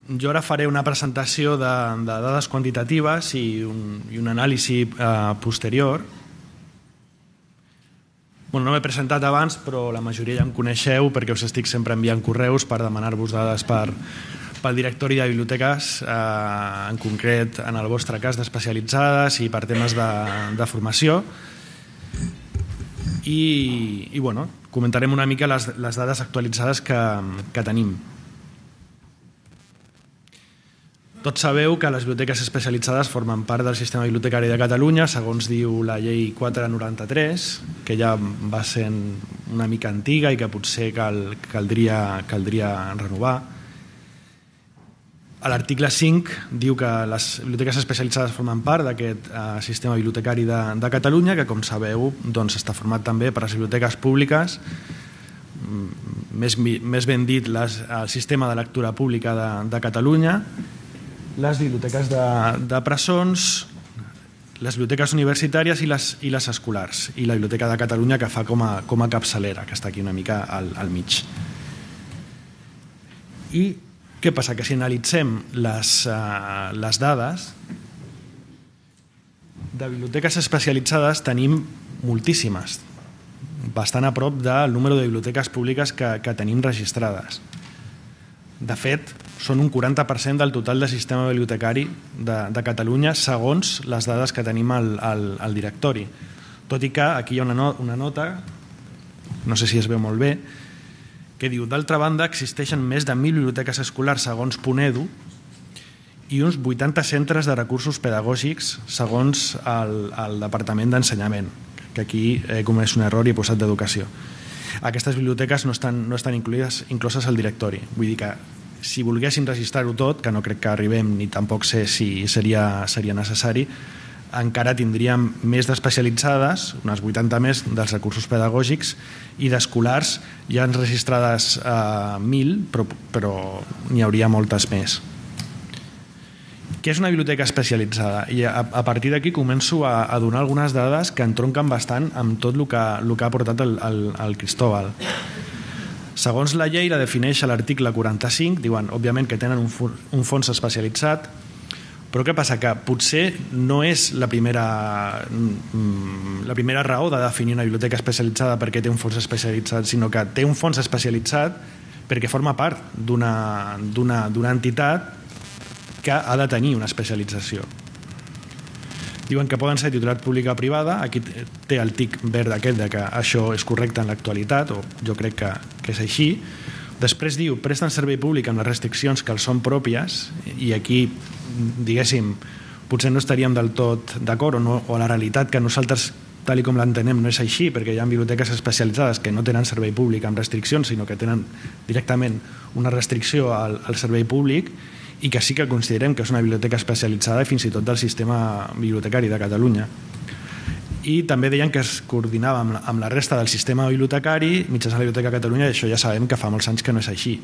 Jo ara faré una presentació de dades quantitatives i un anàlisi posterior. No m'he presentat abans, però la majoria ja em coneixeu perquè us estic sempre enviant correus per demanar-vos dades pel directori de biblioteques, en concret en el vostre cas d'especialitzades i per temes de formació. I comentarem una mica les dades actualitzades que tenim. Tots sabeu que les biblioteques especialitzades formen part del sistema bibliotecari de Catalunya, segons diu la llei 493, que ja va ser una mica antiga i que potser caldria renovar. L'article 5 diu que les biblioteques especialitzades formen part d'aquest sistema bibliotecari de Catalunya, que, com sabeu, està format també per les biblioteques públiques, més ben dit, el sistema de lectura pública de Catalunya, les biblioteques de presons, les biblioteques universitàries i les escolars, i la Biblioteca de Catalunya, que fa com a capçalera, que està aquí una mica al mig. I què passa? Que si analitzem les dades de biblioteques especialitzades tenim moltíssimes, bastant a prop del número de biblioteques públiques que tenim registrades. De fet, són un 40% del total del sistema bibliotecari de Catalunya, segons les dades que tenim al directori. Tot i que aquí hi ha una nota, no sé si es veu molt bé, que diu: d'altra banda, existeixen més de 1.000 biblioteques escolars segons Punedu i uns 80 centres de recursos pedagògics segons el Departament d'Ensenyament, que aquí he comès un error i he posat d'Educació. Aquestes biblioteques no estan incloses al directori. Vull dir que si volguéssim registrar-ho tot, que no crec que arribem ni tampoc sé si seria necessari, encara tindríem més d'especialitzades, unes 80 més dels recursos pedagògics, i d'escolars ja han registrades 1.000, però n'hi hauria moltes més. Què és una biblioteca especialitzada? I a partir d'aquí començo a donar algunes dades que entronquen bastant amb tot el que ha portat el Cristóbal. Segons la llei, la defineix a l'article 45, diuen, òbviament, que tenen un fons especialitzat, però què passa? Que potser no és la primera raó de definir una biblioteca especialitzada perquè té un fons especialitzat, sinó que té un fons especialitzat perquè forma part d'una entitat que ha de tenir una especialització. Diuen que poden ser titularitat pública o privada. Aquí té el tic verd aquest de que això és correcte en l'actualitat, o jo crec que és així. Després diu, presten servei públic amb les restriccions que els són pròpies, i aquí, diguéssim, potser no estaríem del tot d'acord, o la realitat que nosaltres, tal com l'entenem, no és així, perquè hi ha biblioteques especialitzades que no tenen servei públic amb restriccions, sinó que tenen directament una restricció al servei públic, i que sí que considerem que és una biblioteca especialitzada i fins i tot del sistema bibliotecari de Catalunya. I també deien que es coordinava amb la resta del sistema bibliotecari mitjançant la Biblioteca de Catalunya, i això ja sabem que fa molts anys que no és així.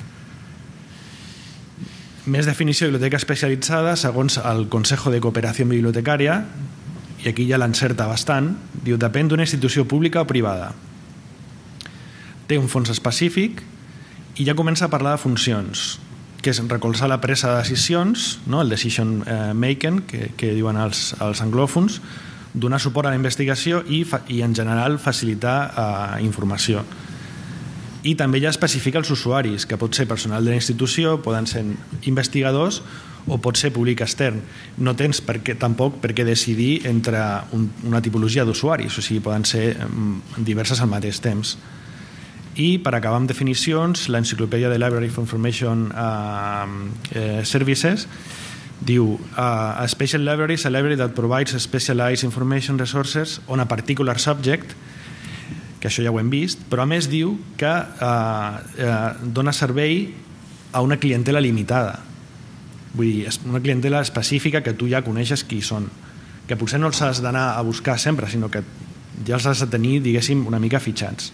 Més definició de biblioteca especialitzada, segons el Consejo de Cooperación Bibliotecaria, i aquí ja l'encerta bastant, diu, depèn d'una institució pública o privada. Té un fons específic i ja comença a parlar de funcions, que és recolzar la presa de decisions, el decision making, que diuen els anglòfons, donar suport a la investigació i en general facilitar informació. I també ja especifica els usuaris, que pot ser personal de la institució, poden ser investigadors o pot ser públic extern. No tens tampoc per què decidir entre una tipologia d'usuaris, o sigui, poden ser diverses al mateix temps. I per acabar amb definicions, l'Enciclopèdia de Library for Information Services diu, a special library is a library that provides specialized information resources on a particular subject, que això ja ho hem vist, però a més diu que dona servei a una clientela limitada. Vull dir, una clientela específica que tu ja coneixes qui són, que potser no els has d'anar a buscar sempre, sinó que ja els has de tenir, diguéssim, una mica fitxats.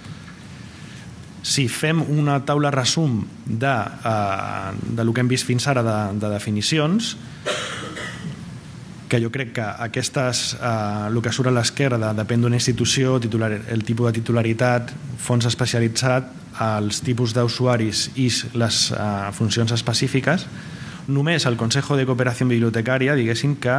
Si fem una taula resum del que hem vist fins ara de definicions, que jo crec que aquestes, el que surt a l'esquerra, depèn d'una institució, el tipus de titularitat, fons especialitzat, els tipus d'usuaris i les funcions específiques, només el Consejo de Cooperación Bibliotecària, diguéssim que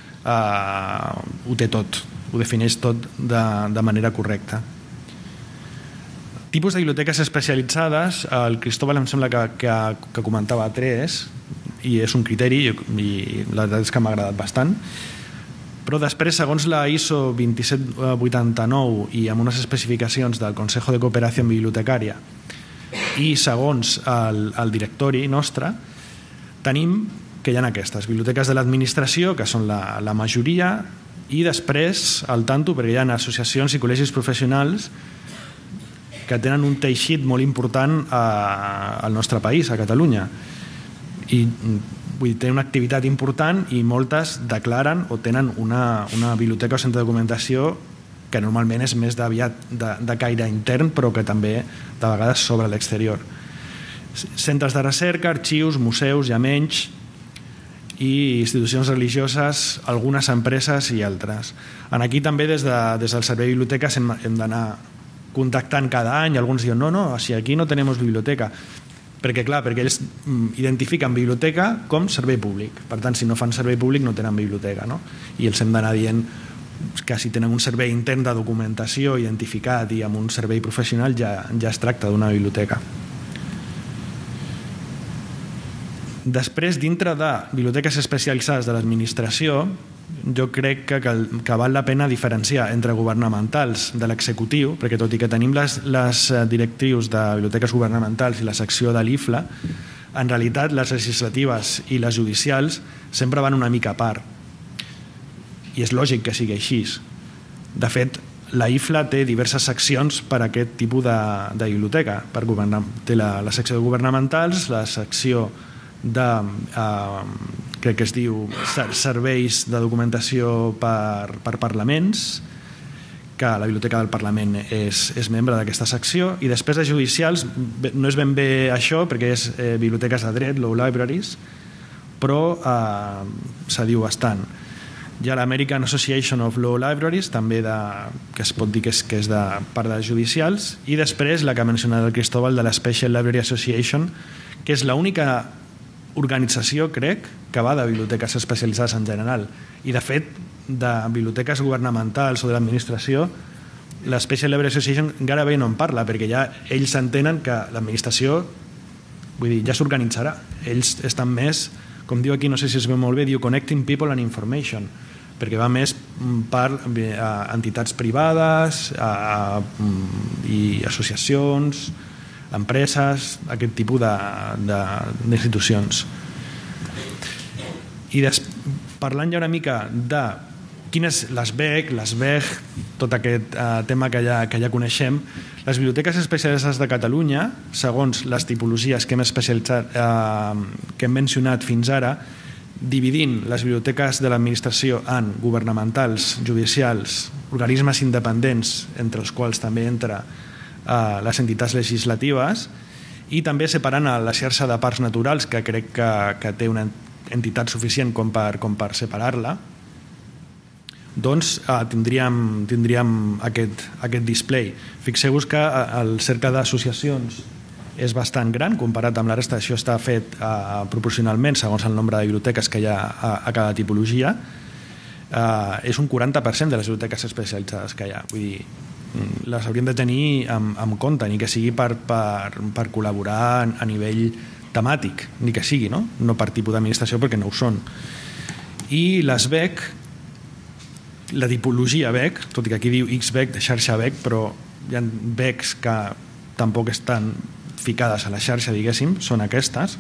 ho té tot, ho defineix tot de manera correcta. Tipus de biblioteques especialitzades, el Cristóbal em sembla que comentava 3, i és un criteri, i la veritat és que m'ha agradat bastant. Però després, segons la ISO 2789 i amb unes especificacions del Consejo de Cooperación Bibliotecària i segons el directori nostre, tenim que hi ha aquestes biblioteques de l'administració, que són la majoria, i després, al tanto, perquè hi ha associacions i col·legis professionals que tenen un teixit molt important al nostre país, a Catalunya. I vull dir, tenen una activitat important i moltes declaren o tenen una biblioteca o centre de documentació que normalment és més de caire intern, però que també de vegades s'obre a l'exterior. Centres de recerca, arxius, museus, ja menys, i institucions religioses, algunes empreses i altres. Aquí també des del Servei de Biblioteques hem d'anar contactant cada any. Alguns diuen, no, si aquí no tenemos biblioteca. Perquè ells identifiquen biblioteca com servei públic. Per tant, si no fan servei públic no tenen biblioteca, no? I els hem d'anar dient que si tenen un servei intern de documentació identificat i amb un servei professional ja es tracta d'una biblioteca. Després, dintre de biblioteques especialitzades de l'administració, jo crec que val la pena diferenciar entre governamentals de l'executiu, perquè tot i que tenim les directrius de biblioteques governamentals i la secció de l'IFLA, en realitat les legislatives i les judicials sempre van una mica a part. I és lògic que sigui així. De fet, la IFLA té diverses seccions per a aquest tipus de biblioteca. Té la secció de governamentals, la secció crec que es diu serveis de documentació per parlaments, que la Biblioteca del Parlament és membre d'aquesta secció, i després de judicials no és ben bé això perquè és biblioteques de dret, law libraries, però se diu bastant. Hi ha l'American Association of Law Libraries, també que es pot dir que és de part de judicials, i després la que ha mencionat el Cristóbal, de la Special Library Association, que és l'única organització, crec, que va de biblioteques especialitzades en general. I, de fet, de biblioteques governamentals o de l'administració, la Special Library Association gairebé no en parla, perquè ja ells entenen que l'administració, vull dir, ja s'organitzarà. Ells estan més, com diu aquí, no sé si es veu molt bé, diu Connecting People and Information, perquè va més per entitats privades i associacions, empreses, aquest tipus d'institucions. I parlant ja una mica de quines les BEC, tot aquest tema que ja coneixem, les biblioteques especialitzades de Catalunya, segons les tipologies que hem mencionat fins ara, dividint les biblioteques de l'administració en governamentals, judicials, organismes independents, entre els quals també entra les entitats legislatives, i també separant la xarxa de parcs naturals, que crec que té una entitat suficient com per separar-la, doncs tindríem aquest display. Fixeu-vos que el cercle d'associacions és bastant gran comparat amb la resta. Això està fet proporcionalment segons el nombre de biblioteques que hi ha a cada tipologia. És un 40% de les biblioteques especialitzades que hi ha. Vull dir, les hauríem de tenir en compte, ni que sigui per col·laborar a nivell temàtic, ni que sigui, no per tipus d'administració, perquè no ho són. I les BEC, la tipologia BEC, tot i que aquí diu XBEC, de xarxa BEC, però hi ha BECs que tampoc estan ficades a la xarxa, diguéssim, són aquestes,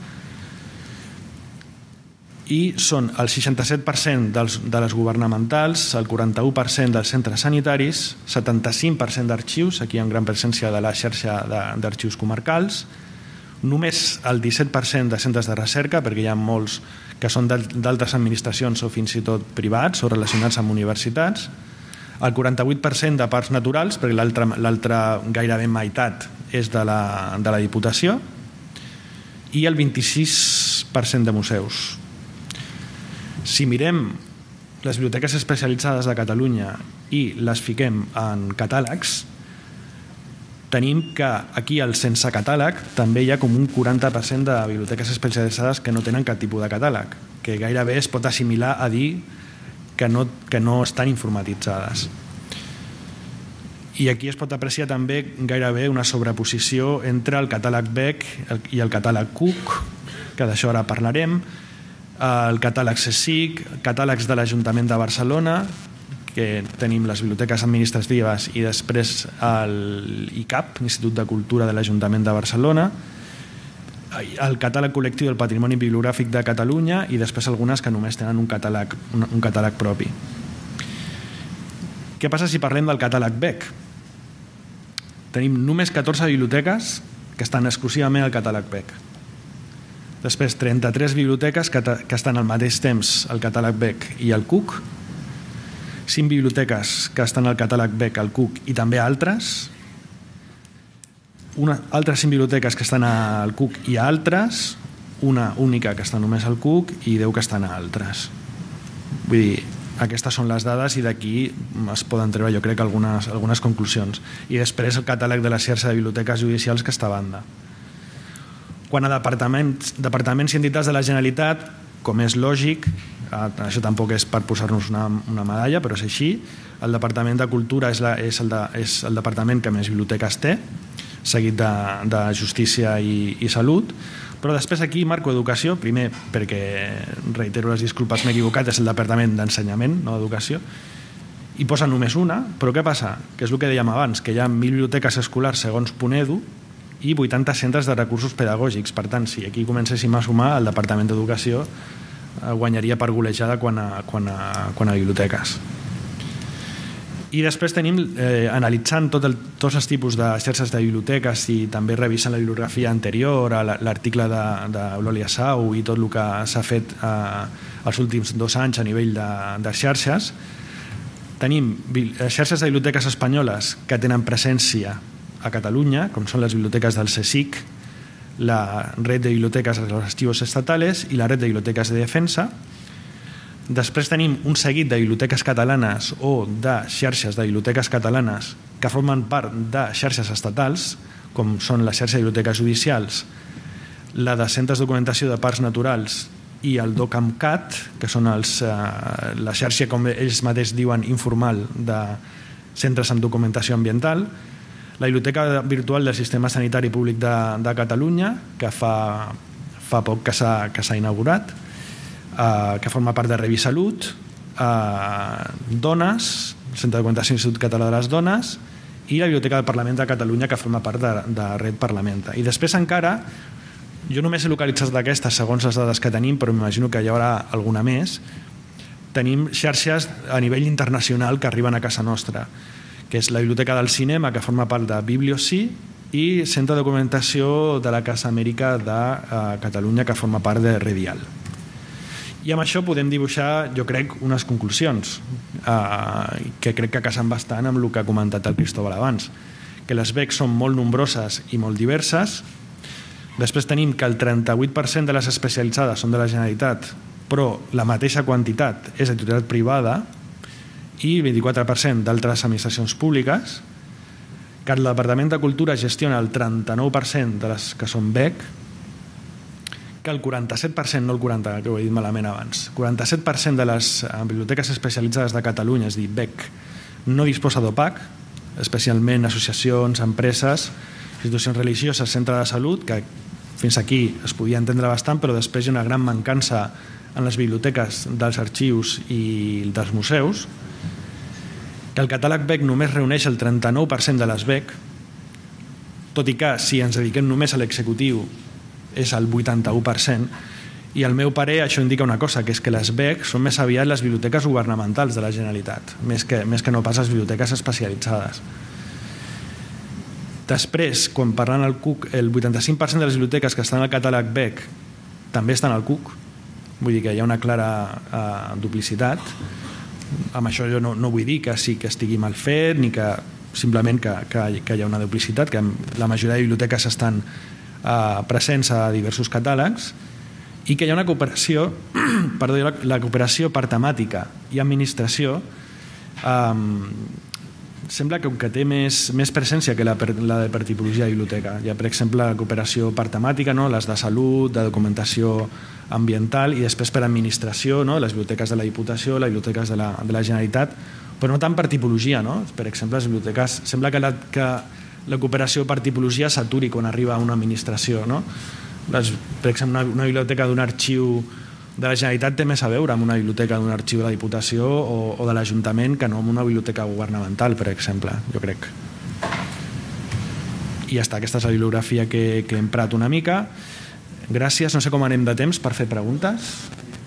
i són el 67% de les governamentals, el 41% dels centres sanitaris, 75% d'arxius, aquí hi ha una gran presència de la xarxa d'arxius comarcals, només el 17% de centres de recerca, perquè hi ha molts que són d'altres administracions o fins i tot privats o relacionats amb universitats, el 48% de parcs naturals, perquè l'altra gairebé meitat és de la Diputació, i el 26% de museus. Si mirem les biblioteques especialitzades de Catalunya i les fiquem en catàlegs, tenim que aquí al sense catàleg també hi ha com un 40% de biblioteques especialitzades que no tenen cap tipus de catàleg, que gairebé es pot assimilar a dir que no estan informatitzades. I aquí es pot apreciar també gairebé una sobreposició entre el catàleg BEC i el catàleg Cook, que d'això ara parlarem, el catàleg CSIC, catàlegs de l'Ajuntament de Barcelona, que tenim les biblioteques administratives i després l'ICAP, l'Institut de Cultura de l'Ajuntament de Barcelona, el catàleg col·lectiu del Patrimoni Bibliogràfic de Catalunya i després algunes que només tenen un catàleg propi. Què passa si parlem del catàleg BEC? Tenim només 14 biblioteques que estan exclusivament al catàleg BEC. Després 33 biblioteques que estan al mateix temps al catàleg BEC i al CUC, 5 biblioteques que estan al catàleg BEC, al CUC i també altres, altres 5 biblioteques que estan al CUC i altres, una única que està només al CUC i 10 que estan a altres. Vull dir, aquestes són les dades i d'aquí es poden treure, jo crec, algunes conclusions. I després el catàleg de la xarxa de biblioteques judicials que està a banda. Quant a departaments i entitats de la Generalitat, com és lògic, això tampoc és per posar-nos una medalla, però és així, el Departament de Cultura és el departament que més biblioteques té, seguit de Justícia i Salut, però després aquí marco Educació, primer perquè, reitero les disculpes, m'he equivocat, és el Departament d'Ensenyament, no d'Educació, i posa només una, però què passa? Que és el que dèiem abans, que hi ha 1.000 biblioteques escolars segons Punedu i 80 centres de recursos pedagògics. Per tant, si aquí comencéssim a sumar, el Departament d'Educació guanyaria per golejada quan a biblioteques. I després tenim, analitzant tots els tipus de xarxes de biblioteques i també revisant la bibliografia anterior, l'article d'Eulàlia Sau i tot el que s'ha fet els últims 2 anys a nivell de xarxes, tenim xarxes de biblioteques espanyoles que tenen presència a Catalunya, com són les biblioteques del CSIC, la Red de Bibliotecas de los Archivos Estatales i la Red de Bibliotecas de Defensa. Després tenim un seguit de biblioteques catalanes o de xarxes de biblioteques catalanes que formen part de xarxes estatals, com són la xarxa de biblioteques judicials, la de centres de documentació de parcs naturals i el DOCAMCAT, que són la xarxa, com ells mateixos diuen, informal de centres amb documentació ambiental, la Biblioteca Virtual del Sistema Sanitari Públic de Catalunya, que fa poc que s'ha inaugurat, que forma part de Revisalut, Dones, el Centre de Documentació Institut Català de les Dones, i la Biblioteca del Parlament de Catalunya, que forma part de Red Parlamenta. I després encara, jo només he localitzat d'aquestes segons les dades que tenim, però m'imagino que hi haurà alguna més, tenim xarxes a nivell internacional que arriben a casa nostra, que és la Biblioteca del Cinema, que forma part de Bibliocí, i Centre de Documentació de la Casa Amèrica de Catalunya, que forma part de Redial. I amb això podem dibuixar, jo crec, unes conclusions que crec que casen bastant amb el que ha comentat el Cristóbal abans, que les BEC són molt nombroses i molt diverses. Després tenim que el 38% de les especialitzades són de la Generalitat, però la mateixa quantitat és de titularitat privada, i 24% d'altres administracions públiques, que el Departament de Cultura gestiona el 39% de les que són BEC, que el 47%, no el 40%, que ho he dit malament abans, 47% de les biblioteques especialitzades de Catalunya, és a dir, BEC, no disposa d'OPAC, especialment associacions, empreses, institucions religioses, centre de salut, que fins aquí es podia entendre bastant, però després hi ha una gran mancança en les biblioteques dels arxius i dels museus, que el catàleg BEC només reuneix el 39% de les BEC, tot i que si ens dediquem només a l'executiu és el 81%, i al meu parer això indica una cosa, que és que les BEC són més aviat les biblioteques governamentals de la Generalitat, més que no pas les biblioteques especialitzades. Després, quan parlant al CUC, el 85% de les biblioteques que estan al catàleg BEC també estan al CUC, vull dir que hi ha una clara duplicitat. Amb això jo no vull dir que sí que estigui mal fet, ni que simplement que hi ha una duplicitat, que la majoria de biblioteques estan presents a diversos catàlegs, i que hi ha una cooperació, la cooperació per temàtica i administració sembla que té més presència que la de per tipologia de biblioteca. Hi ha, per exemple, la cooperació per temàtica, les de salut, de documentació ambiental, i després per administració, les biblioteques de la Diputació, les biblioteques de la Generalitat, però no tant per tipologia. Per exemple, les biblioteques, sembla que la cooperació per tipologia s'aturi quan arriba a una administració. Per exemple, una biblioteca d'un arxiu de la Generalitat té més a veure amb una biblioteca d'un arxiu de la Diputació o de l'Ajuntament que no amb una biblioteca governamental, per exemple, jo crec. I ja està, aquesta és la bibliografia que he emprat una mica. Gràcies, no sé com anem de temps per fer preguntes.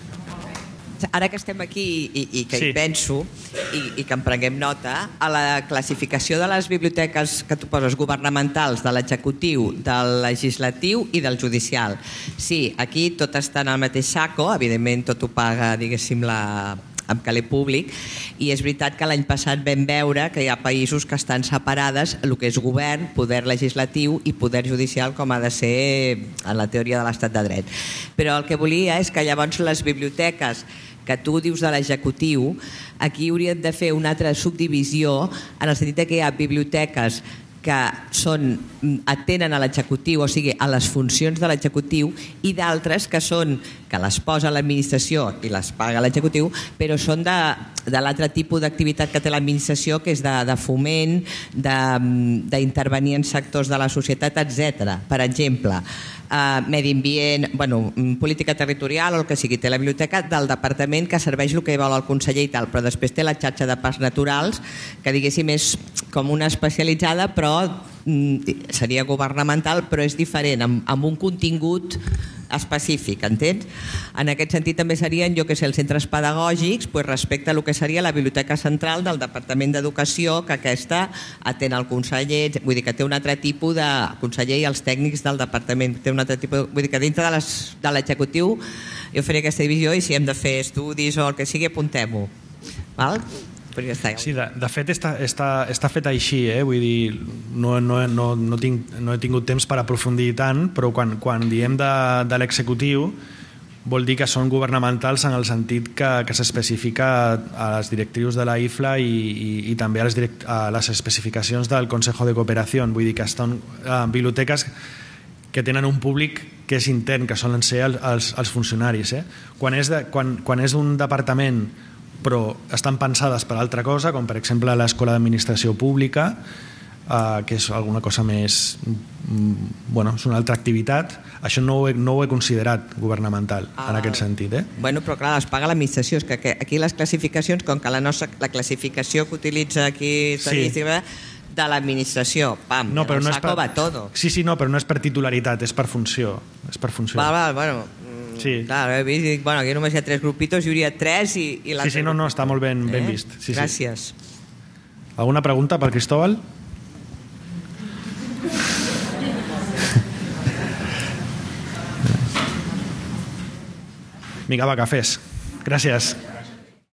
Ara que estem aquí i que hi penso i que en prenguem nota, a la classificació de les biblioteques que tu poses governamentals, de l'executiu, del legislatiu i del judicial. Sí, aquí tot està en el mateix saco, evidentment tot ho paga, diguéssim, amb caler públic, i és veritat que l'any passat vam veure que hi ha països que estan separades el que és govern, poder legislatiu i poder judicial, com ha de ser en la teoria de l'estat de dret. Però el que volia és que llavors les biblioteques que tu dius de l'executiu, aquí haurien de fer una altra subdivisió en el sentit que hi ha biblioteques que atenen a l'executiu, o sigui, a les funcions de l'executiu, i d'altres que les posa l'administració i les paga l'executiu, però són de l'altre tipus d'activitat que té l'administració, que és de foment, d'intervenir en sectors de la societat, etc. Per exemple, medi ambient, política territorial o el que sigui, té la biblioteca del departament que serveix el que vol el conseller i tal, però després té la xarxa de parcs naturals, que diguéssim és com una especialitzada, però seria governamental, però és diferent, amb un contingut específic, entens? En aquest sentit també serien, jo que sé, els centres pedagògics respecte a el que seria la biblioteca central del Departament d'Educació, que aquesta atén el conseller, vull dir que té un altre tipus de conseller i els tècnics del departament, té un altre tipus, vull dir que dintre de l'executiu jo faré aquesta divisió, i si hem de fer estudis o el que sigui, apuntem-ho. Val? Sí, de fet està fet així, vull dir, no he tingut temps per aprofundir tant, però quan diem de l'executiu vol dir que són governamentals en el sentit que s'especifica a les directrius de la IFLA i també a les especificacions del Consejo de Cooperació. Vull dir que són biblioteques que tenen un públic que és intern, que solen ser els funcionaris. Quan és d'un departament però estan pensades per altra cosa, com per exemple l'Escola d'Administració Pública, que és alguna cosa més, és una altra activitat, això no ho he considerat governamental en aquest sentit. Però clar, es paga l'administració, és que aquí les classificacions, com que la classificació que utilitza aquí estadística de l'administració, pam, no, el saco va todo. Sí, però no és per titularitat, és per funció. Sí. Clar, he vist, aquí només hi ha 3 grupitos, hi hauria 3 i l'altre... Sí, no, està molt ben vist. Gràcies. Alguna pregunta per Cristóbal? Vinga, va, cafès. Gràcies.